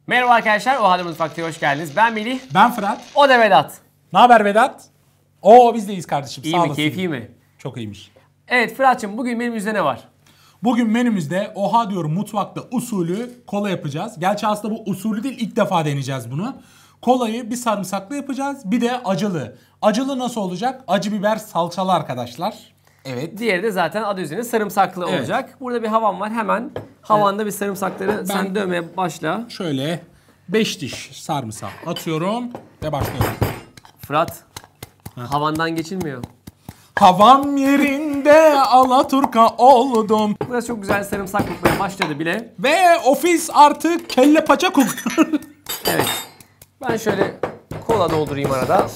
Merhaba arkadaşlar, O Halde Mutfak'ta hoş geldiniz. Ben Melih. Ben Fırat. O da Vedat. Ne haber Vedat? Oo biz deyiz kardeşim. İyi Sağ mi, olasın. keyfi mi? Çok iyiymiş. Evet Fırat'cığım, bugün menümüzde ne var? Bugün menümüzde Oha diyorum mutfakta usulü kola yapacağız. Gerçi aslında bu usulü değil, ilk defa deneyeceğiz bunu. Kolayı bir sarımsaklı yapacağız, bir de acılı. Acılı nasıl olacak? Acı biber salçalı arkadaşlar. Evet. Diğeri de zaten adı üzerinde sarımsaklı Evet. olacak. Burada bir havan var, hemen havanda bir sarımsakları sen dövmeye başla. Şöyle 5 diş sarımsak atıyorum ve başlıyorum. Fırat, havandan geçilmiyor. Havam yerinde Alaturka oldum. Burası çok güzel sarımsak kokmaya başladı bile. Ve ofis artık kelle paça kokuyor. Evet. Ben şöyle kola doldurayım arada.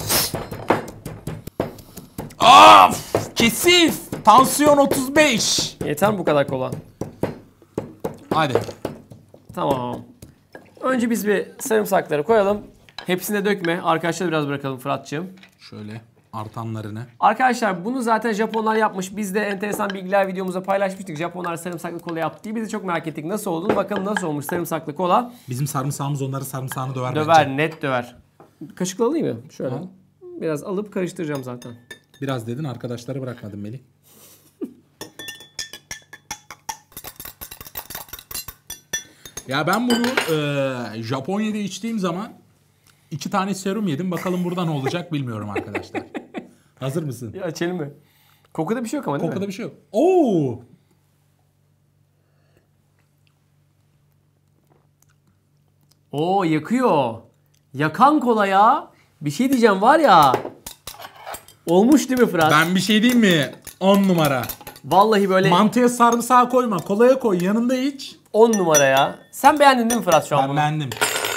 Of! Kesif! Tansiyon 35. Yeter mi bu kadar kola? Hadi. Tamam. Önce biz bir sarımsakları koyalım. Hepsini de dökme. Arkadaşlar biraz bırakalım Fırat'cığım. Şöyle artanlarını. Arkadaşlar bunu zaten Japonlar yapmış. Biz de enteresan bilgiler videomuzda paylaşmıştık. Japonlar sarımsaklı kola yaptı diye. Biz de çok merak ettik nasıl olduğunu. Bakalım nasıl olmuş sarımsaklı kola. Bizim sarımsağımız onların sarımsağını döver Döver, bence. net döver. Kaşıkla alayım mı? Şöyle. Al. Biraz alıp karıştıracağım zaten. Biraz dedin, arkadaşları bırakmadın Melih. Ya ben bunu Japonya'da içtiğim zaman 2 tane serum yedim. Bakalım burada ne olacak bilmiyorum arkadaşlar. Hazır mısın? Ya açalım mı? Kokuda bir şey yok ama değil mi? Kokuda bir şey yok. Oo! Oo, yakıyor. Yakan kola ya. Bir şey diyeceğim var ya. Olmuş değil mi Fırat? Ben bir şey diyeyim mi? 10 numara. Vallahi böyle Mantıya sarımsağı koyma. Kolaya koy. Yanında iç. 10 numara ya. Sen beğendin değil mi Fırat şu an Ben bunu? beğendim.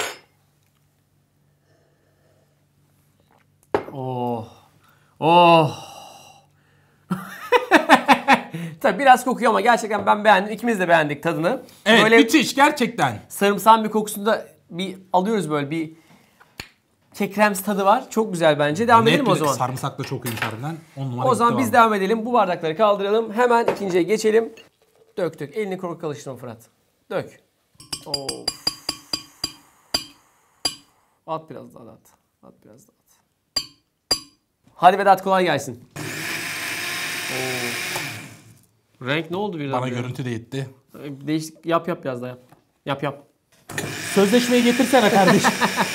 Oh. Oh. Tabii biraz kokuyor ama gerçekten ben beğendim. İkimiz de beğendik tadını. Evet, Böyle müthiş gerçekten. sarımsağın bir kokusunu da bir alıyoruz, böyle bir kekremsi tadı var. Çok güzel bence. Devam edelim o zaman. Sarımsak da çok iyi harbiden. 10 numara O zaman gitti biz vallahi. devam edelim. Bu bardakları kaldıralım. Hemen ikinciye geçelim. Dök dök. Elini korkak kalıştırma Fırat. Dök. Of. At biraz daha at. At biraz daha at. Hadi Vedat, kolay gelsin. Of. Renk ne oldu birden? Bana görüntü de yetti. Değişik. Yap biraz daha yap. Yap. Sözleşmeyi getirsene kardeşim.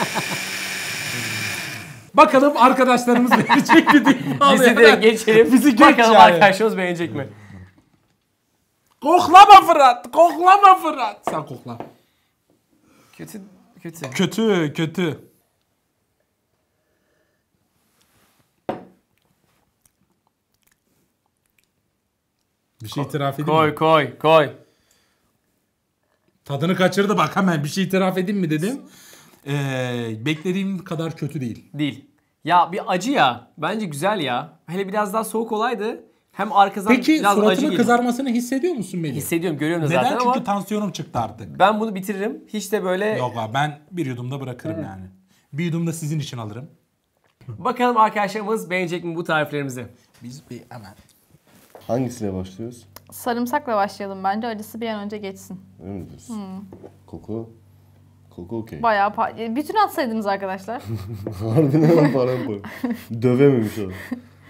Bakalım arkadaşlarımız beğenecek mi diye. Bizi de geçelim. Bizi geç Bakalım yani. arkadaşlarımız beğenecek mi? Koklama Fırat. Koklama Fırat. Sen kokla. Kötü. Kötü. Bir şey itiraf edeyim mi? Koy. Tadını kaçırdı bak, hemen bir şey itiraf edeyim mi dedim. Beklediğim kadar kötü değil. Değil. Ya bir acı ya. Bence güzel ya. Hele biraz daha soğuk olaydı. Hem arkasından Peki biraz acı suratının geliyor. kızarmasını hissediyor musun Melih? Hissediyorum, görüyorum da Neden? zaten Çünkü ama tansiyonum çıktı artık. ben bunu bitiririm. Hiç de böyle... Yok abi, ben bir yudumda bırakırım yani. Bir yudum da sizin için alırım. Bakalım arkadaşlarımız beğenecek mi bu tariflerimizi? Biz bir hemen. Hangisine başlıyoruz? Sarımsakla başlayalım bence. Acısı bir an önce geçsin. Öyle mi diyorsun? Koku? Koku okey. Bayağı bütün atsaydınız arkadaşlar. Harbiden hemen paramparça. Dövememiş o.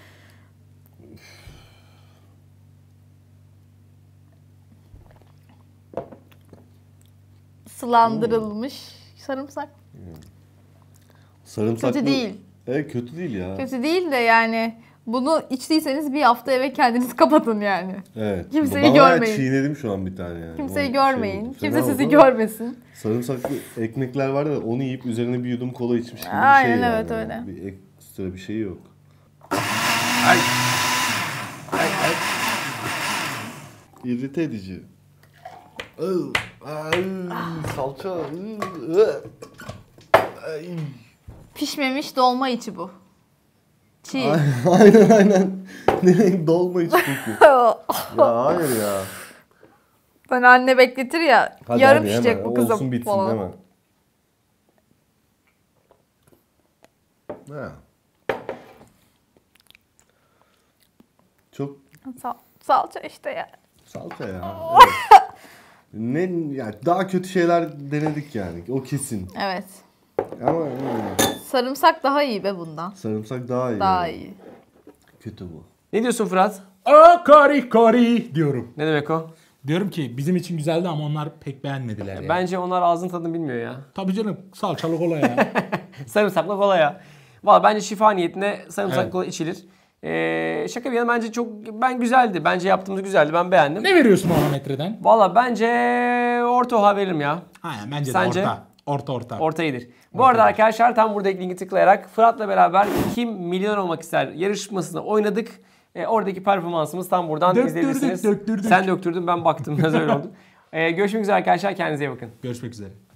Sulandırılmış sarımsak. Sarımsaklı... Kötü değil. Evet, kötü değil ya. Kötü değil de yani bunu içtiyseniz bir hafta eve kendiniz kapatın yani. Evet. Kimseyi Ben bayağı görmeyin. çiğnedim şu an bir tane yani. Kimseyi O görmeyin. oldu. Kimse Fena sizi oldu ama görmesin. Sarımsaklı ekmekler var da onu yiyip üzerine bir yudum kola içmiş gibi Aynen, bir şey yani. evet, öyle. Bir ekstra bir şey yok. Ay. İrrite edici. Salça. Pişmemiş dolma içi bu. Çiğ. Aynen. Ne dolma iç koku. Ya hayır ya. Ben anne bekletir ya. Hadi yarım hadi, pişecek hemen. bu kızım Olsun bitsin falan. hemen. Ha. Çok Salça işte ya. salça ya. Evet. Ne yani daha kötü şeyler denedik yani. O kesin. Evet. Ama Sarımsak daha iyi be bundan. sarımsak daha iyi. Daha yani. iyi. Kötü bu. Ne diyorsun Fırat? Kari kari diyorum. Ne demek o? Diyorum ki bizim için güzeldi ama onlar pek beğenmediler ya. Bence onlar ağzın tadını bilmiyor ya. Tabii canım salçalı kola ya. Sarımsaklı kola ya. Valla bence şifa niyetine sarımsaklı Evet. kola içilir. Şaka bir yana bence çok güzeldi. Bence yaptığımız güzeldi. Ben beğendim. Ne veriyorsun manometreden? Valla bence orta oha veririm ya. Aynen bence Sence? de orta. Orta iyidir. Bu arada arkadaşlar tam buradaki linki tıklayarak Fırat'la beraber Kim Milyoner Olmak İster yarışmasını oynadık. Oradaki performansımız tam buradan izleyebilirsiniz. Döktürdük. Sen döktürdün, ben baktım. Biraz öyle oldu. Görüşmek üzere arkadaşlar. Kendinize iyi bakın. Görüşmek üzere.